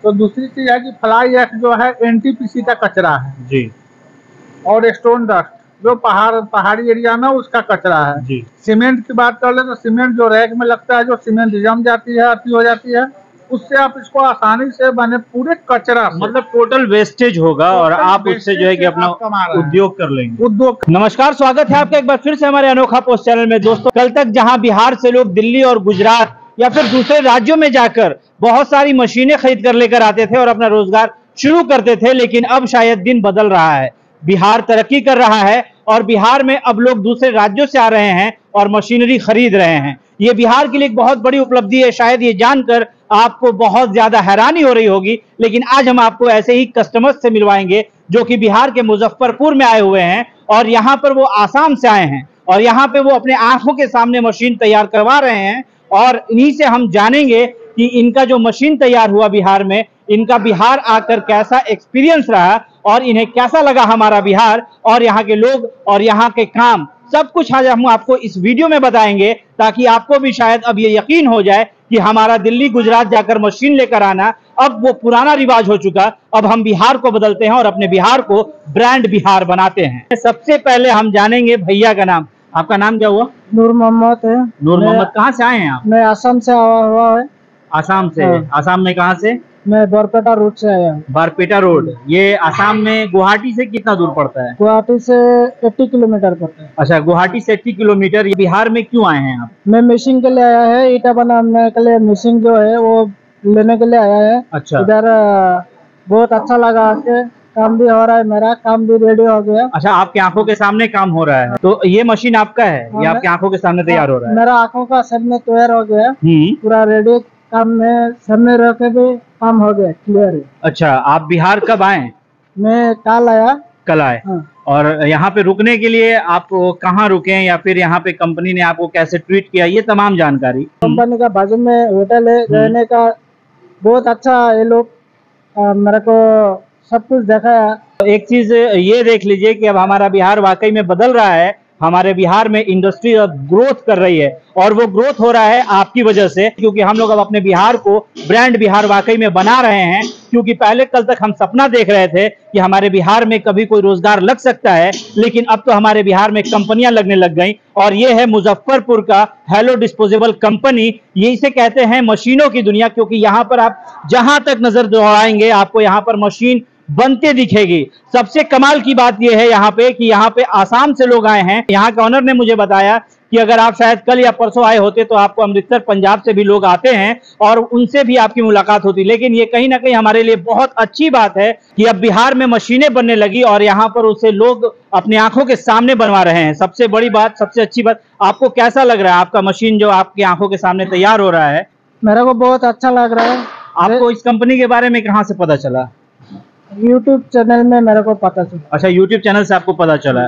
तो दूसरी चीज है कि फ्लाई ऐश जो है एनटीपीसी का कचरा है जी। और स्टोन डस्ट जो पहाड़ी एरिया में उसका कचरा है जी। सीमेंट की बात कर ले तो सीमेंट जो रैक में लगता है, जो सीमेंट जम जाती है, अति हो जाती है, उससे आप इसको आसानी से बने पूरे कचरा से, मतलब टोटल वेस्टेज होगा और आप उससे जो है कि अपना उद्योग कर लेंगे। नमस्कार, स्वागत है आपका एक बार फिर से हमारे अनोखा पोस्ट चैनल में। दोस्तों, कल तक जहां बिहार से लोग दिल्ली और गुजरात या फिर दूसरे राज्यों में जाकर बहुत सारी मशीनें खरीद कर लेकर आते थे और अपना रोजगार शुरू करते थे, लेकिन अब शायद दिन बदल रहा है। बिहार तरक्की कर रहा है और बिहार में अब लोग दूसरे राज्यों से आ रहे हैं और मशीनरी खरीद रहे हैं। ये बिहार के लिए एक बहुत बड़ी उपलब्धि है। शायद ये जानकर आपको बहुत ज्यादा हैरानी हो रही होगी, लेकिन आज हम आपको ऐसे ही कस्टमर्स से मिलवाएंगे जो कि बिहार के मुजफ्फरपुर में आए हुए हैं और यहाँ पर वो आसाम से आए हैं और यहाँ पे वो अपने आंखों के सामने मशीन तैयार करवा रहे हैं और इन्हीं से हम जानेंगे कि इनका जो मशीन तैयार हुआ बिहार में, इनका बिहार आकर कैसा एक्सपीरियंस रहा और इन्हें कैसा लगा हमारा बिहार और यहाँ के लोग और यहाँ के काम। सब कुछ आज हम आपको इस वीडियो में बताएंगे ताकि आपको भी शायद अब ये यकीन हो जाए कि हमारा दिल्ली गुजरात जाकर मशीन लेकर आना अब वो पुराना रिवाज हो चुका। अब हम बिहार को बदलते हैं और अपने बिहार को ब्रांड बिहार बनाते हैं। सबसे पहले हम जानेंगे भैया का नाम। आपका नाम क्या हुआ? नूर मोहम्मद है। नूर मोहम्मद, कहाँ से आए हैं आप? मैं आसाम से आया हुआ है। आसाम से? हाँ। आसाम में कहाँ से? मैं बरपेटा रोड से आया हूँ। बरपेटा रोड, ये आसाम में गुवाहाटी से कितना दूर पड़ता है? गुवाहाटी से 80 किलोमीटर पड़ता है। अच्छा, गुवाहाटी से 80 किलोमीटर। ये बिहार में क्यों आए हैं आप? मैं मशीन के लिए आया है, ईटा बनाने के लिए मशीन जो है वो लेने के लिए आया है। अच्छा। इधर बहुत अच्छा लगा आके, काम भी हो रहा है, मेरा काम भी रेडी हो गया। अच्छा, आपकी आंखों के सामने काम हो रहा है, तो ये मशीन आपका है? हाँ, ये आपकी आंखों के सामने तैयार हो रहा है? मेरा आंखों का सामने तैयार हो गया, पूरा रेडी। काम में सामने रह के भी काम हो गया, क्लियर है। अच्छा, आप बिहार कब आए? मैं कल आया। कल आए। हाँ। और यहाँ पे रुकने के लिए आप कहाँ रुके या फिर यहाँ पे कंपनी ने आपको कैसे ट्रीट किया, ये तमाम जानकारी? कंपनी का बाजू में होटल है, रहने का बहुत अच्छा। ये लोग मेरे को सब कुछ दिखाया। एक चीज ये देख लीजिए कि अब हमारा बिहार वाकई में बदल रहा है। हमारे बिहार में इंडस्ट्री अब ग्रोथ कर रही है और वो ग्रोथ हो रहा है आपकी वजह से, क्योंकि हम लोग अब अपने बिहार को ब्रांड बिहार वाकई में बना रहे हैं। क्योंकि पहले कल तक हम सपना देख रहे थे कि हमारे बिहार में कभी कोई रोजगार लग सकता है, लेकिन अब तो हमारे बिहार में कंपनियां लगने लग गई और ये है मुजफ्फरपुर का हेलो डिस्पोजेबल कंपनी। ये इसे कहते हैं मशीनों की दुनिया, क्योंकि यहाँ पर आप जहां तक नजर दौड़ाएंगे आपको यहाँ पर मशीन बनते दिखेगी। सबसे कमाल की बात यह है यहाँ पे कि यहाँ पे आसाम से लोग आए हैं। यहाँ के ऑनर ने मुझे बताया कि अगर आप शायद कल या परसों आए होते तो आपको अमृतसर पंजाब से भी लोग आते हैं और उनसे भी आपकी मुलाकात होती। लेकिन ये कहीं ना कहीं हमारे लिए बहुत अच्छी बात है कि अब बिहार में मशीनें बनने लगी और यहाँ पर उसे लोग अपनी आंखों के सामने बनवा रहे हैं। सबसे बड़ी बात, सबसे अच्छी बात, आपको कैसा लग रहा है आपका मशीन जो आपकी आंखों के सामने तैयार हो रहा है? मेरे को बहुत अच्छा लग रहा है। आपको इस कंपनी के बारे में कहाँ से पता चला? YouTube चैनल में मेरे को पता चला। अच्छा, YouTube चैनल से आपको पता चला।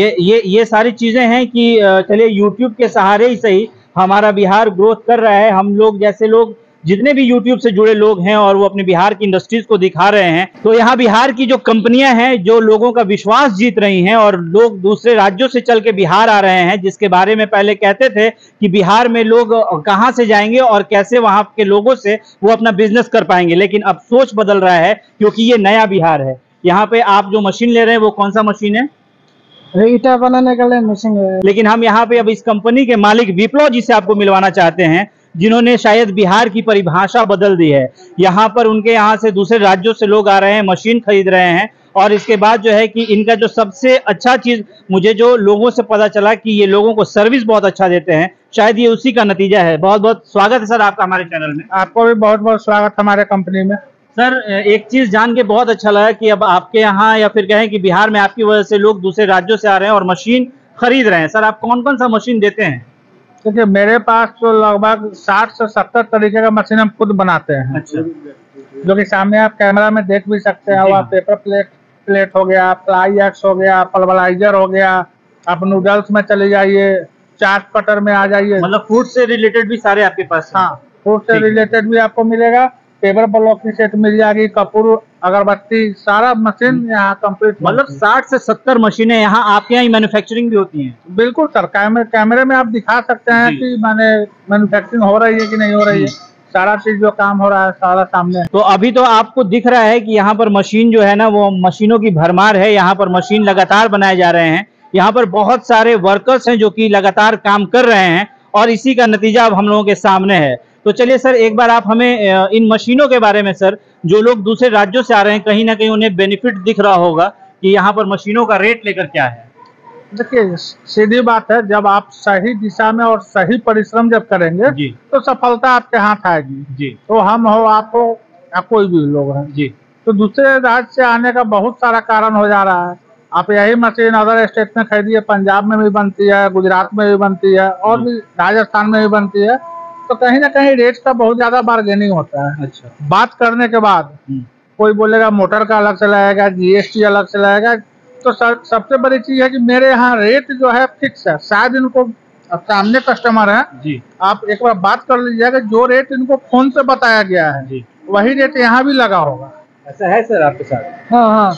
ये सारी चीजें हैं कि चलिए YouTube के सहारे ही सही हमारा बिहार ग्रोथ कर रहा है। हम लोग जैसे लोग जितने भी YouTube से जुड़े लोग हैं और वो अपने बिहार की इंडस्ट्रीज को दिखा रहे हैं, तो यहाँ बिहार की जो कंपनियां हैं जो लोगों का विश्वास जीत रही हैं और लोग दूसरे राज्यों से चल के बिहार आ रहे हैं, जिसके बारे में पहले कहते थे कि बिहार में लोग कहाँ से जाएंगे और कैसे वहां के लोगों से वो अपना बिजनेस कर पाएंगे, लेकिन अब सोच बदल रहा है क्योंकि ये नया बिहार है। यहाँ पे आप जो मशीन ले रहे हैं वो कौन सा मशीन है? ईटा बनाने के लिए मशीन है। लेकिन हम यहाँ पे अब इस कंपनी के मालिक विप्लव जी से आपको मिलवाना चाहते हैं, जिन्होंने शायद बिहार की परिभाषा बदल दी है। यहाँ पर उनके यहाँ से दूसरे राज्यों से लोग आ रहे हैं, मशीन खरीद रहे हैं और इसके बाद जो है कि इनका जो सबसे अच्छा चीज मुझे जो लोगों से पता चला कि ये लोगों को सर्विस बहुत अच्छा देते हैं। शायद ये उसी का नतीजा है। बहुत बहुत स्वागत है सर आपका हमारे चैनल में। आपको भी बहुत बहुत स्वागत हमारे कंपनी में। सर, एक चीज जान के बहुत अच्छा लगा कि अब आपके यहाँ या फिर कहें कि बिहार में आपकी वजह से लोग दूसरे राज्यों से आ रहे हैं और मशीन खरीद रहे हैं। सर, आप कौन कौन सा मशीन देते हैं? क्योंकि मेरे पास तो लगभग 60 से 70 तरीके का मशीन हम खुद बनाते हैं। अच्छा। जो कि सामने आप कैमरा में देख भी सकते हैं। आप पेपर प्लेट हो गया, फ्लाई एक्स हो गया, पल्वराइजर हो गया, आप नूडल्स में चले जाइए, चाट कटर में आ जाइए। मतलब फूड से रिलेटेड भी सारे आपके पास? हाँ, फूड से रिलेटेड भी आपको मिलेगा। पेपर ब्लॉक की सेट मिल जाएगी, कपूर, अगरबत्ती, सारा मशीन यहाँ कंप्लीट। मतलब 60 से 70 मशीनें यहाँ आपके यहाँ मैन्युफैक्चरिंग भी होती हैं? बिल्कुल सर, कैमरे में आप दिखा सकते हैं कि माने मैन्युफैक्चरिंग हो रही है कि नहीं हो रही है। सारा चीज जो काम हो रहा है सारा सामने। तो अभी तो आपको दिख रहा है कि यहाँ पर मशीन जो है ना, वो मशीनों की भरमार है। यहाँ पर मशीन लगातार बनाए जा रहे हैं। यहाँ पर बहुत सारे वर्कर्स हैं जो कि लगातार काम कर रहे हैं और इसी का नतीजा अब हम लोगों के सामने है। तो चलिए सर, एक बार आप हमें इन मशीनों के बारे में, सर जो लोग दूसरे राज्यों से आ रहे हैं, कहीं ना कहीं उन्हें बेनिफिट दिख रहा होगा कि यहाँ पर मशीनों का रेट लेकर क्या है। देखिए, सीधी बात है, जब आप सही दिशा में और सही परिश्रम जब करेंगे जी, तो सफलता आपके हाथ आएगी जी। तो हम हो, आप हो या कोई भी लोग हैं जी। तो दूसरे राज्य से आने का बहुत सारा कारण हो जा रहा है। आप यही मशीन अदर स्टेट में खरीदिए, पंजाब में भी बनती है, गुजरात में भी बनती है और भी राजस्थान में भी बनती है। तो कहीं ना कहीं रेट का बहुत ज्यादा बार्गेनिंग होता है। अच्छा। बात करने के बाद कोई बोलेगा मोटर का अलग से लगेगा, जीएसटी अलग से लगेगा। तो सबसे बड़ी चीज है कि मेरे यहाँ रेट जो है फिक्स है। शायद इनको, अब सामने कस्टमर है जी, आप एक बार बात कर लीजिएगा, जो रेट इनको फोन से बताया गया है जी, वही रेट यहाँ भी लगा होगा। ऐसा है सर आपके साथ? हाँ हाँ,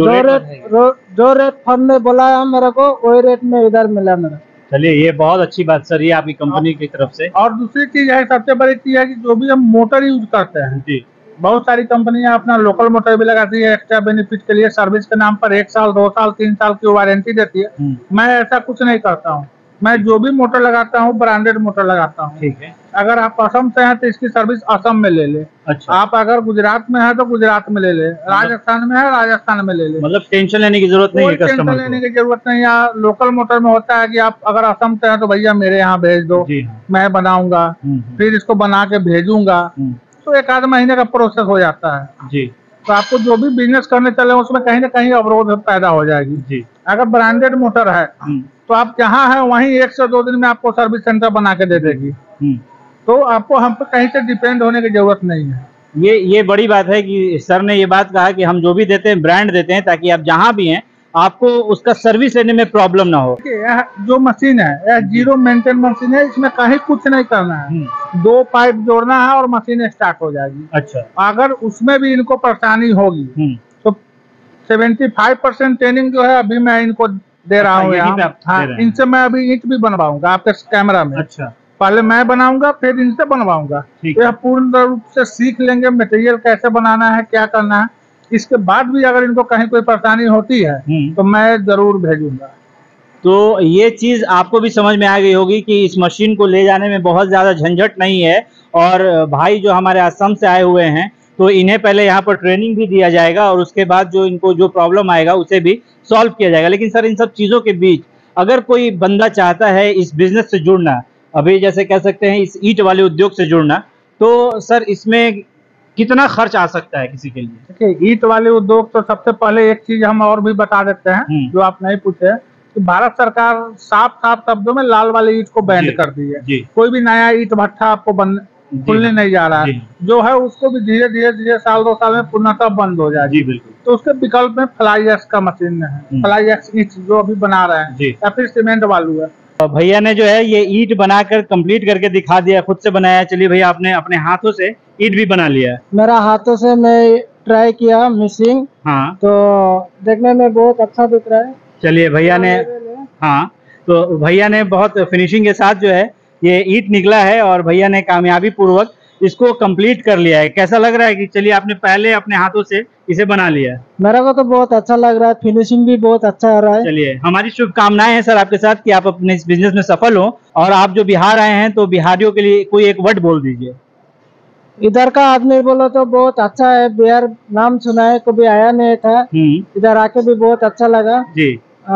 जो रेट फोन में बोला है मेरे को, वही रेट में इधर मिला मेरा। चलिए, ये बहुत अच्छी बात सर, ये आपकी कंपनी की तरफ से। और दूसरी चीज है, सबसे बड़ी चीज है कि जो भी हम मोटर यूज करते हैं जी, बहुत सारी कंपनियां अपना लोकल मोटर भी लगाती है एक्स्ट्रा बेनिफिट के लिए, सर्विस के नाम पर 1 साल 2 साल 3 साल की वारंटी देती है। मैं ऐसा कुछ नहीं करता हूँ। मैं जो भी मोटर लगाता हूँ ब्रांडेड मोटर लगाता हूँ। ठीक है। अगर आप असम से हैं तो इसकी सर्विस असम में ले ले। अच्छा। आप अगर गुजरात में है तो गुजरात में ले ले, राजस्थान में है राजस्थान में ले ले। मतलब टेंशन लेने की जरूरत नहीं है कस्टमर को। टेंशन लेने की जरूरत नहीं है। लोकल मोटर में होता है कि आप अगर असम से है तो भैया मेरे यहाँ भेज दो, मैं बनाऊंगा, फिर इसको बना के भेजूंगा, तो 1 आध महीने का प्रोसेस हो जाता है जी। तो आपको जो भी बिजनेस करने चले उसमें कहीं ना कहीं अवरोध पैदा हो जाएगी जी। अगर ब्रांडेड मोटर है तो आप जहाँ है वहीं 1 से 2 दिन में आपको सर्विस सेंटर बना के दे देगी। तो आपको हम पे कहीं से डिपेंड होने की जरूरत नहीं है। ये बड़ी बात है कि सर ने ये बात कहा कि हम जो भी देते हैं ब्रांड देते हैं, ताकि आप जहाँ भी हैं आपको उसका सर्विस लेने में प्रॉब्लम ना हो। जो मशीन है यह जीरो मेंटेन मशीन है, इसमें कहीं कुछ नहीं करना है। 2 पाइप जोड़ना है और मशीन स्टार्ट हो जाएगी। अच्छा। अगर उसमें भी इनको परेशानी होगी तो 75% ट्रेनिंग जो है अभी मैं इनको दे रहा हूँ। हाँ, इनसे मैं अभी ईंट भी बनवाऊंगा आपके कैमरा में। अच्छा। पहले मैं बनाऊंगा फिर इनसे बनवाऊंगा। यह पूर्ण रूप से सीख लेंगे मटेरियल कैसे बनाना है, क्या करना है। इसके बाद भी अगर इनको कहीं कोई परेशानी होती है तो मैं जरूर भेजूंगा। तो ये चीज आपको भी समझ में आ गई होगी कि इस मशीन को ले जाने में बहुत ज्यादा झंझट नहीं है। और भाई जो हमारे असम से आए हुए हैं तो इन्हें पहले यहाँ पर ट्रेनिंग भी दिया जाएगा और उसके बाद जो इनको जो प्रॉब्लम आएगा उसे भी सॉल्व किया जाएगा। लेकिन सर, इन सब चीजों के बीच अगर कोई बंदा चाहता है इस बिजनेस से जुड़ना, अभी जैसे कह सकते हैं इस ईंट वाले उद्योग से जुड़ना, तो सर इसमें कितना खर्च आ सकता है किसी के लिए? देखिए, ईंट वाले उद्योग तो सबसे पहले एक चीज हम और भी बता देते हैं जो आप नहीं पूछे, कि भारत सरकार साफ शब्दों में लाल वाले ईंट को बैन कर दी है। कोई भी नया ईंट भट्ठा आपको खुलने नहीं जा रहा है। जो है उसको भी धीरे धीरे साल 2 साल में पूर्णतः बंद हो जाएगी। बिल्कुल। तो उसके विकल्प में फ्लाई एक्स का मशीन है, फ्लाई एक्स ईंट जो अभी बना रहे हैं, या फिर सीमेंट बालू है। भैया ने जो है ये ईंट बनाकर कंप्लीट करके दिखा दिया, खुद से बनाया। चलिए भैया, आपने अपने हाथों से ईंट भी बना लिया है। मेरा हाथों से मैं ट्राई किया मिक्सिंग, हाँ, तो देखने में बहुत अच्छा दिख रहा है। चलिए भैया ने, हाँ, तो भैया ने बहुत फिनिशिंग के साथ जो है ये ईंट निकला है और भैया ने कामयाबी पूर्वक इसको कंप्लीट कर लिया है। कैसा लग रहा है कि चलिए आपने पहले अपने हाथों से इसे बना लिया है? मेरे को तो बहुत अच्छा लग रहा है, फिनिशिंग भी बहुत अच्छा आ रहा है। चलिए, हमारी शुभकामनाएं हैं सर आपके साथ कि आप अपने इस बिजनेस में सफल हो। और आप जो बिहार आए हैं तो बिहारियों के लिए कोई एक वर्ड बोल दीजिए। इधर का आदमी बोलो तो बहुत अच्छा है, बिहार नाम सुना है, कभी आया नहीं था, इधर आके भी बहुत अच्छा लगा जी।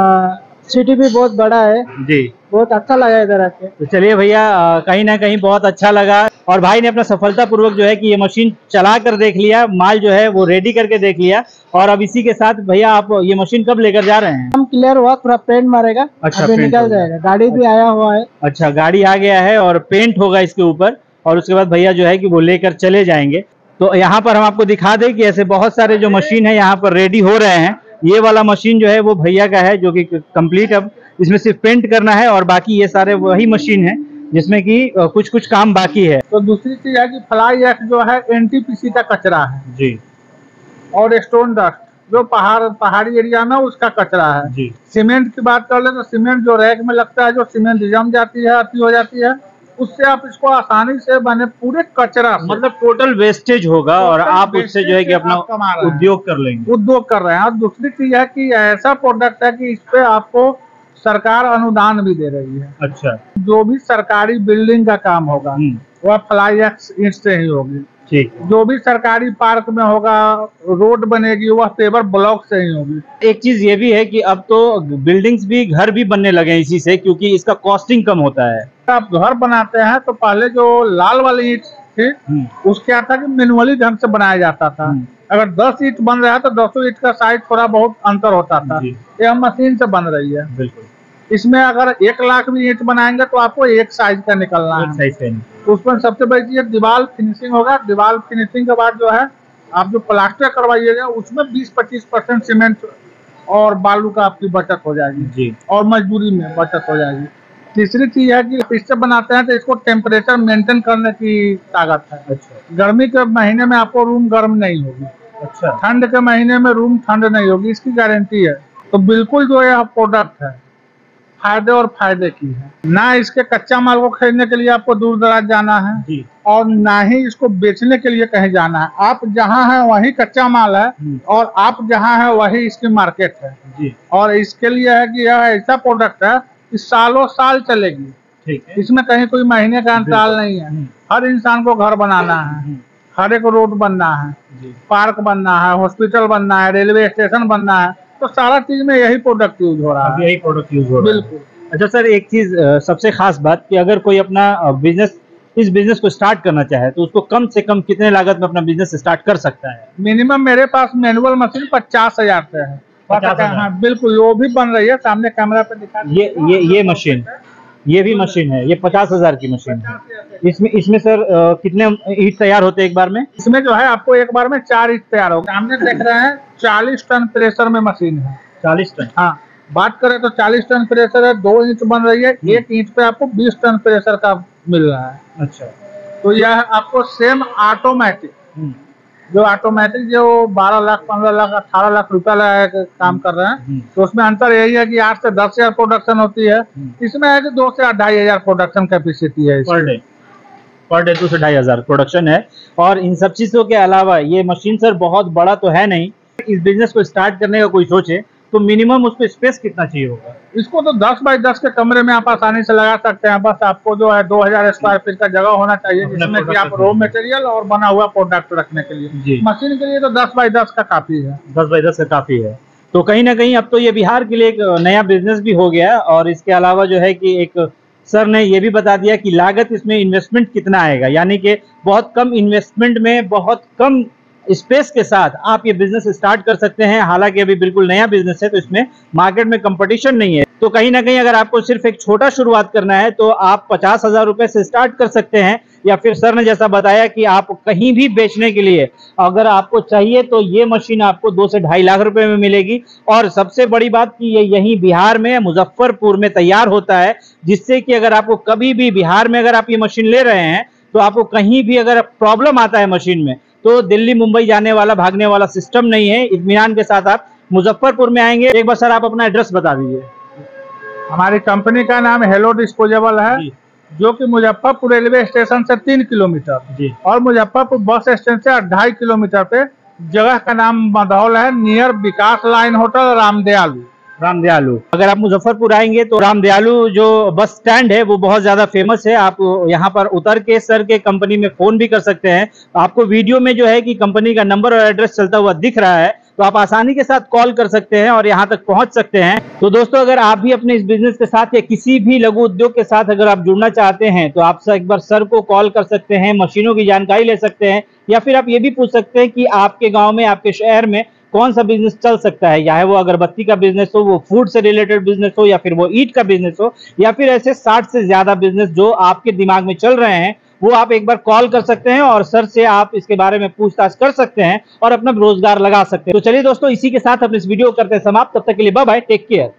सिटी भी बहुत बड़ा है जी, बहुत अच्छा लगा इधर आके। तो चलिए भैया, कहीं ना कहीं बहुत अच्छा लगा। और भाई ने अपना सफलता पूर्वक जो है कि ये मशीन चला कर देख लिया, माल जो है वो रेडी करके देख लिया। और अब इसी के साथ भैया आप ये मशीन कब लेकर जा रहे हैं? हम क्लियर हुआ, पूरा पेंट मारेगा। अच्छा, पेंट निकल जाएगा। गाड़ी भी आया हुआ है। अच्छा, गाड़ी आ गया है और पेंट होगा इसके ऊपर, और उसके बाद भैया जो है कि वो लेकर चले जाएंगे। तो यहाँ पर हम आपको दिखा दें कि ऐसे बहुत सारे जो मशीन है यहाँ पर रेडी हो रहे हैं। ये वाला मशीन जो है वो भैया का है, जो कि कंप्लीट, अब इसमें सिर्फ पेंट करना है और बाकी ये सारे वही मशीन है जिसमें कि कुछ काम बाकी है। तो दूसरी चीज है कि फ्लाई एक्स जो है एनटीपीसी का कचरा है जी, और स्टोन डस्ट जो पहाड़ी एरिया में उसका कचरा है जी। सीमेंट की बात कर ले तो सीमेंट जो रैक में लगता है, जो सीमेंट जम जाती है, अति हो जाती है, उससे आप इसको आसानी से बने पूरे कचरा से, मतलब टोटल वेस्टेज होगा और आप उससे जो है कि अपना उद्योग कर लेंगे, उद्योग कर रहे हैं। और दूसरी चीज है कि ऐसा प्रोडक्ट है कि इस पे आपको सरकार अनुदान भी दे रही है। अच्छा, जो भी सरकारी बिल्डिंग का काम होगा वह फ्लाई एक्स ईंट से ही होगी। ठीक। जो भी सरकारी पार्क में होगा, रोड बनेगी, वह पेवर ब्लॉक से ही होगी। एक चीज ये भी है कि अब तो बिल्डिंग्स भी, घर भी बनने लगे हैं इसी से, क्योंकि इसका कॉस्टिंग कम होता है। आप घर बनाते हैं तो पहले जो लाल वाली ईंट थी उसके क्या था कि मैनुअली ढंग से बनाया जाता था। अगर 10 ईंट बन रहा है तो 10 ईंट का साइज थोड़ा बहुत अंतर होता था। यह मशीन से बन रही है। बिल्कुल। इसमें अगर 1 लाख भी ईंट बनाएंगे तो आपको एक साइज का निकलना है। तो उसमें सबसे बड़ी चीज दीवार फिनिशिंग होगा। दीवार फिनिशिंग के बाद जो है आप जो प्लास्टर करवाइएगा उसमें 20-25% सीमेंट और बालू का आपकी बचत हो जाएगी जी, और मजदूरी में बचत हो जाएगी। तीसरी चीज है कि इससे बनाते हैं तो इसको टेम्परेचर मेंटेन करने की ताकत है। अच्छा। गर्मी के महीने में आपको रूम गर्म नहीं होगी। अच्छा। ठंड के महीने में रूम ठंड नहीं होगी, इसकी गारंटी है। तो बिल्कुल जो यह प्रोडक्ट है फायदे और फायदे की है। ना इसके कच्चा माल को खरीदने के लिए आपको दूर दराज जाना है जी, और ना ही इसको बेचने के लिए कहीं जाना है। आप जहाँ हैं वही कच्चा माल है और आप जहाँ हैं वही इसकी मार्केट है जी। और इसके लिए है कि यह ऐसा प्रोडक्ट है कि सालों साल चलेगी। ठीक है। इसमें कहीं कोई महीने का अंतराल नहीं है। हर इंसान को घर बनाना है, हर एक रोड बनना है, पार्क बनना है, हॉस्पिटल बनना है, रेलवे स्टेशन बनना है, तो सारा चीज में यही प्रोडक्ट यूज हो रहा है। यही प्रोडक्ट यूज हो रहा है। बिल्कुल। अच्छा सर, एक चीज सबसे खास बात कि अगर कोई अपना बिजनेस, इस बिजनेस को स्टार्ट करना चाहे तो उसको कम से कम कितने लागत में अपना बिजनेस स्टार्ट कर सकता है? मिनिमम मेरे पास मैनुअल मशीन 50,000 से है। 50,000? हाँ बिल्कुल, वो भी बन रही है, सामने कैमरा पे दिखा। ये मशीन, ये भी मशीन है, ये 50,000 की मशीन है। इसमें सर कितने ईंट तैयार होते हैं एक बार में? इसमें जो है आपको एक बार में 4 ईंट तैयार होगा। सामने देख रहे हैं 40 टन प्रेशर में मशीन है। 40 टन? हाँ, बात करें तो 40 टन प्रेशर है। 2 ईंट बन रही है, एक ईंट पे आपको 20 टन प्रेशर का मिल रहा है। अच्छा। तो यह आपको सेम ऑटोमेटिक, जो ऑटोमेटिक जो 12 लाख 15 लाख 18 लाख रुपया लगा के काम कर रहे हैं, तो उसमें अंतर यही है कि 8 से 10,000 प्रोडक्शन होती है। इसमें है कि 2 से 2,500 प्रोडक्शन कैपेसिटी है पर डे 2 से 2,500 प्रोडक्शन है। और इन सब चीजों के अलावा ये मशीन सर बहुत बड़ा तो है नहीं। इस बिजनेस को स्टार्ट करने का कोई सोचे तो मिनिमम उसको स्पेस कितना चाहिए होगा? इसको तो 10 बाई 10 के कमरे में आप आसानी से लगा सकते हैं। बस आपको जो है 2000 स्क्वायर फीट का जगह होना चाहिए जिसमें कि आप रॉ मटेरियल और बना हुआ प्रोडक्ट रखने के लिए। मशीन के लिए तो 10 बाई 10 का काफी है। 10 बाई 10 का काफी है। तो कहीं ना कहीं अब तो ये बिहार के लिए एक नया बिजनेस भी हो गया। और इसके अलावा जो है कि एक सर ने ये भी बता दिया कि लागत इसमें इन्वेस्टमेंट कितना आएगा, यानी कि बहुत कम इन्वेस्टमेंट में बहुत कम स्पेस के साथ आप ये बिजनेस स्टार्ट कर सकते हैं। हालांकि अभी बिल्कुल नया बिजनेस है तो इसमें मार्केट में कंपटीशन नहीं है। तो कहीं ना कहीं अगर आपको सिर्फ एक छोटा शुरुआत करना है तो आप 50,000 रुपए से स्टार्ट कर सकते हैं, या फिर सर ने जैसा बताया कि आप कहीं भी बेचने के लिए अगर आपको चाहिए तो ये मशीन आपको 2 से 2.5 लाख रुपए में मिलेगी। और सबसे बड़ी बात कि ये यहीं बिहार में मुजफ्फरपुर में तैयार होता है, जिससे कि अगर आपको कभी भी बिहार में अगर आप ये मशीन ले रहे हैं तो आपको कहीं भी अगर प्रॉब्लम आता है मशीन में तो दिल्ली मुंबई जाने वाला भागने वाला सिस्टम नहीं है। इत्मीनान के साथ आप मुजफ्फरपुर में आएंगे। एक बार सर आप अपना एड्रेस बता दीजिए। हमारी कंपनी का नाम हेलो डिस्पोजेबल है, जो कि मुजफ्फरपुर रेलवे स्टेशन से 3 किलोमीटर और मुजफ्फरपुर बस स्टैंड से 2.5 किलोमीटर पे। जगह का नाम मधौल है, near Vikas line hotel Ramdayalu. अगर आप मुजफ्फरपुर आएंगे तो रामदयालु जो बस स्टैंड है वो बहुत ज्यादा फेमस है। आप यहाँ पर उतर के सर के कंपनी में फोन भी कर सकते हैं। आपको वीडियो में जो है कि कंपनी का नंबर और एड्रेस चलता हुआ दिख रहा है, तो आप आसानी के साथ कॉल कर सकते हैं और यहाँ तक पहुंच सकते हैं। तो दोस्तों, अगर आप भी अपने इस बिजनेस के साथ या किसी भी लघु उद्योग के साथ अगर आप जुड़ना चाहते हैं तो आप एक बार सर को कॉल कर सकते हैं, मशीनों की जानकारी ले सकते हैं, या फिर आप ये भी पूछ सकते हैं कि आपके गाँव में, आपके शहर में कौन सा बिजनेस चल सकता है। चाहे वो अगरबत्ती का बिजनेस हो, वो फूड से रिलेटेड बिजनेस हो, या फिर वो ईंट का बिजनेस हो, या फिर ऐसे 60 से ज्यादा बिजनेस जो आपके दिमाग में चल रहे हैं, वो आप एक बार कॉल कर सकते हैं और सर से आप इसके बारे में पूछताछ कर सकते हैं और अपना रोजगार लगा सकते हैं। तो चलिए दोस्तों, इसी के साथ अपने इस वीडियो को करते हैं समाप्त। तब तक के लिए बाय बाय, टेक केयर।